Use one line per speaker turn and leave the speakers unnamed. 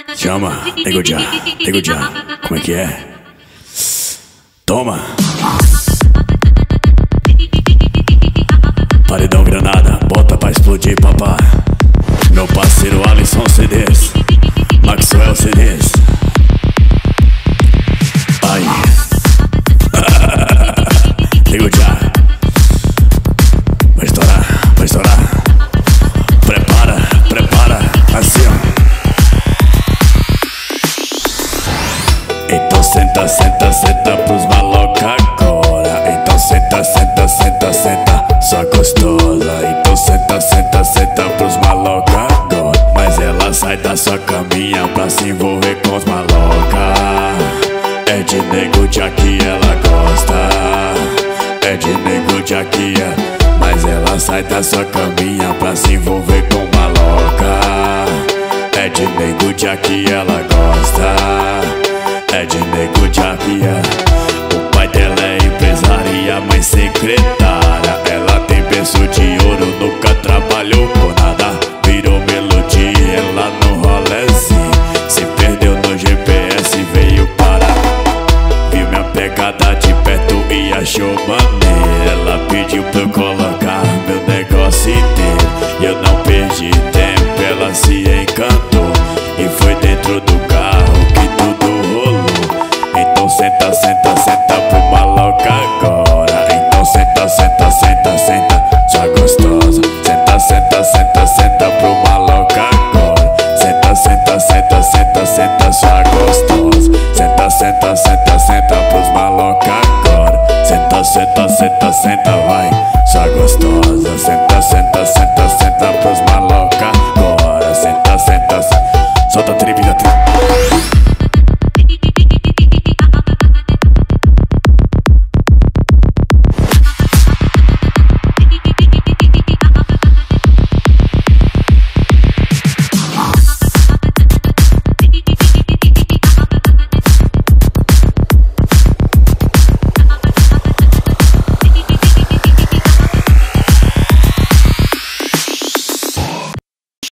Chama, nego já, como é que é? Toma. Paredão granada, bota pra explodir, papá. Meu parceiro Alisson CDs, Maxwell CDs. Ai. Nego já. Vai estourar, vai estourar. Prepara, prepara, assim ó. Então senta, senta, senta pros maloca agora. Então senta, senta, senta, senta, só gostosa. Então senta, senta, senta pros maloca agora. Mas ela sai da sua caminha pra se envolver com os maloca. É de nego já que ela gosta. É de nego já que mas ela sai da sua caminha pra se envolver com maloca. É de nego já que ela gosta. É de nego já que o pai dela é empresário e a mãe secretária. Ela tem berço de ouro, nunca trabalhou por nada. Virou melodia, ela no rolezinho. Se perdeu no GPS, veio parar. Viu minha pegada de perto e achou maneira. Ela pediu pra eu colocar meu negócio inteiro. E eu não perdi tempo, ela se encantou. E foi dentro do carro que tudo rolou. Então senta, senta, senta pro maloca agora. Então senta, senta, senta, senta, sua gostosa. Senta, senta, senta, senta pro maloca agora. Senta, senta, senta, senta, senta, sua gostosa. Senta, senta, senta, senta pros maloca agora. Senta, senta, senta, senta, vai, sua gostosa. Senta, senta, senta, senta pros maloca agora. Senta, senta, senta, solta a trivida,